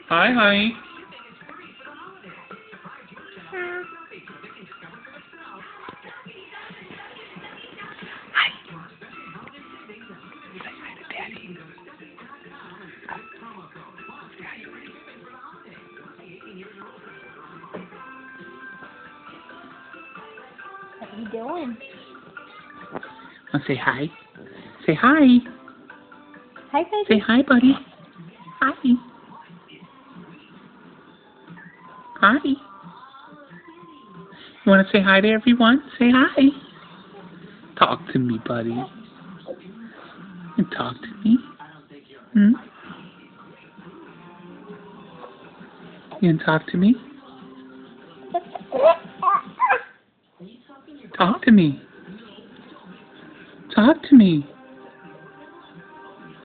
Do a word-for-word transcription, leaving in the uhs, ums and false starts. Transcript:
Hi, honey. Hi. Say hi to Daddy. What are you doing? Want to say hi? Say hi. Hi, baby. Say hi, buddy. Hi. Hi. You want to say hi to everyone? Say hi. Talk to me, buddy. You talk to me. Hmm? You can talk to me? Talk to me. Talk to me.